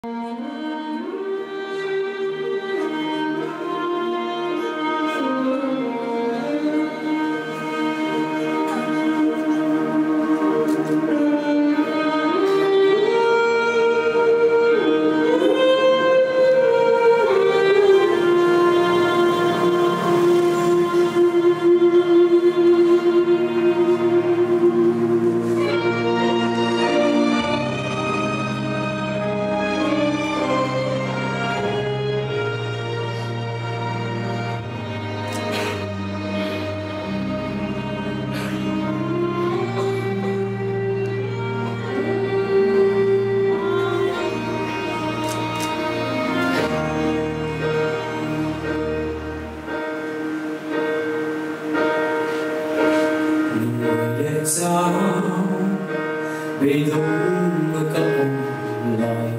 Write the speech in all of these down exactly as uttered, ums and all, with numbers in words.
sao bị thương ở cộng lại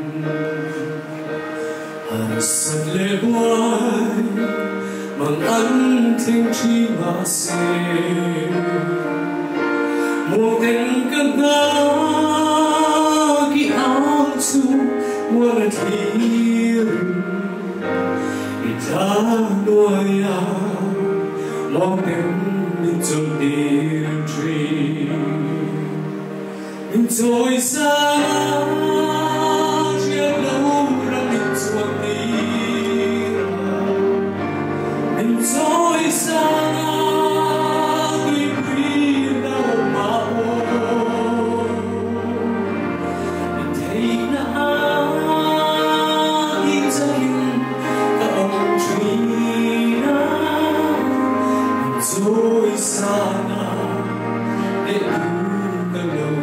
hàn sân lệ quay bằng ánh thiên tri mà xem mùa cánh cơn ngã khi áo chung mùa là thiên ta nuôi à mong đến mình trong đêm trì mình trôi xa chia lâu ra mình chuột đi mình trôi xa tuy quý đâu mà ôi mình thấy đã đi ra hình cả ông truy trôi xa nào để cứu cả lâu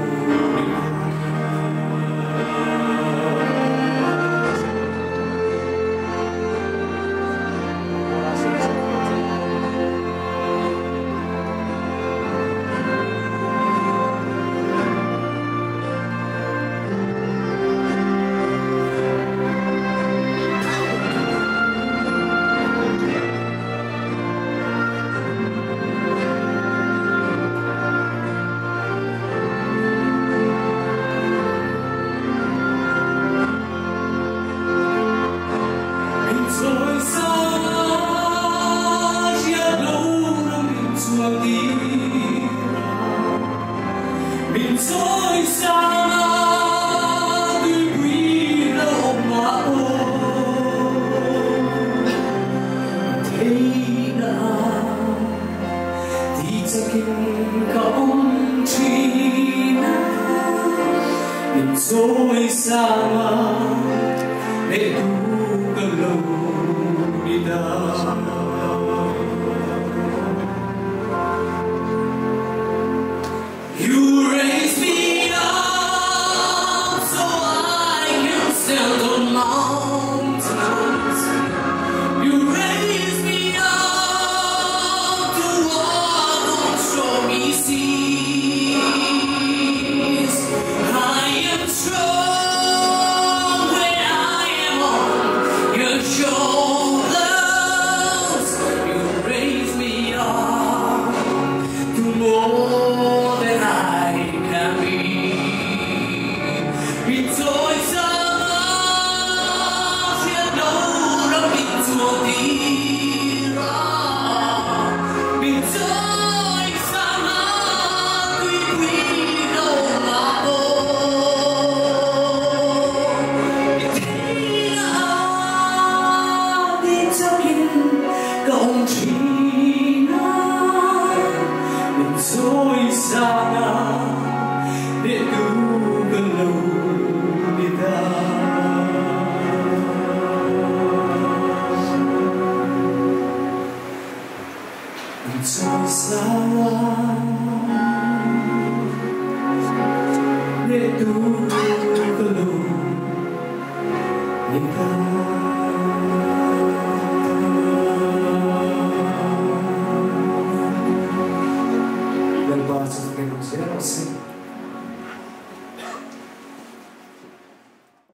mình trôi xa tuy quý đâu mà ôi thấy nào thì chắc kinh không chỉ mình trôi xa để tu cả lâu đi đâu. You raise me up so I can stand on mountains. You raise me up to walk on stormy seas. I am strong when I am on your shoulders. You raise me up to more than I can be. Mình trôi xa chia đâu đã mình chua đi ra. Mình trôi xa tuy quý đâu mà ôi. Mình thấy đã đi cho kinh cộng trí mình trôi xa để cứu cơn lâu đi ta. Mình trôi xa để cứu